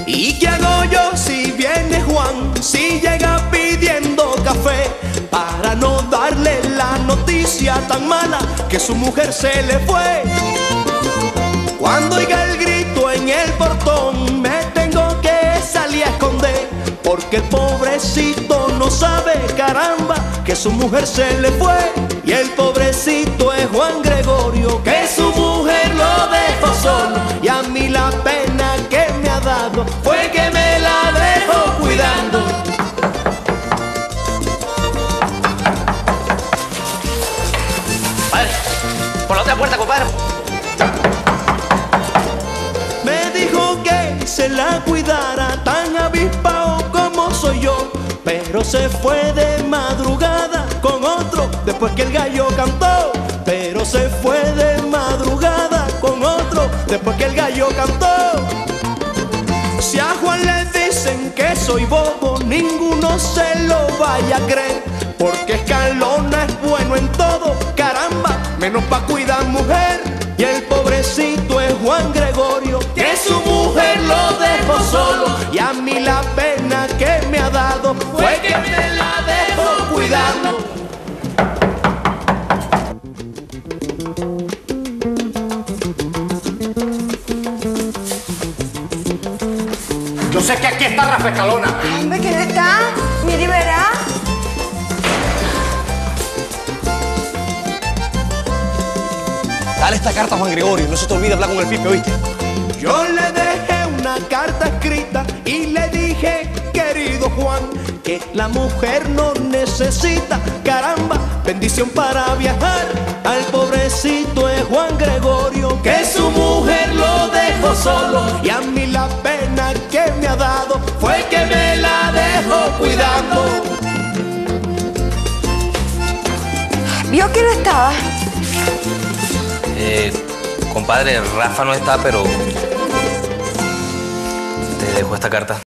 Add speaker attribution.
Speaker 1: ¿Y qué hago yo si viene Juan? Si llega pidiendo café, para no darle la noticia tan mala que su mujer se le fue. Cuando oiga el grito en el portón, me tengo que salir a esconder, porque el pobrecito no sabe, caramba, que su mujer se le fue. Y el pobrecito es Juan Gregorio, que su mujer lo dejó solo. Y a mí la pena que me ha dado fue que me la dejó cuidando.
Speaker 2: Padre, por la otra puerta, compadre.
Speaker 1: Me dijo que se la cuidara, tan avispao como soy yo, pero se fue de madrugada con otro después que el gallo cantó. Pero se fue de madrugada con otro después que el gallo cantó. Si a Juan le dicen que soy bobo, ninguno se lo vaya a creer, porque Escalona es bueno en todo, caramba, menos pa' cuidar mujer. Y el pobrecito es Juan Gregorio, que su mujer lo dejó solo. Y a mí la pena que me ha dado fue que me la dejó cuidando.
Speaker 3: Yo sé que aquí está Rafa Escalona.
Speaker 4: Hombre, que no está. Mire, verá.
Speaker 2: Dale esta carta a Juan Gregorio, no se te olvide hablar con el Pipe, ¿oíste?
Speaker 1: Yo le dejé una carta escrita y le dije, querido Juan, que la mujer no necesita, caramba, bendición para viajar. Al pobrecito es Juan Gregorio, que su mujer lo dejó solo. Y a mí la pena que me ha dado fue que me la dejó cuidando.
Speaker 4: ¿Vio que no estaba?
Speaker 2: Compadre, Rafa no está, pero te dejo esta carta.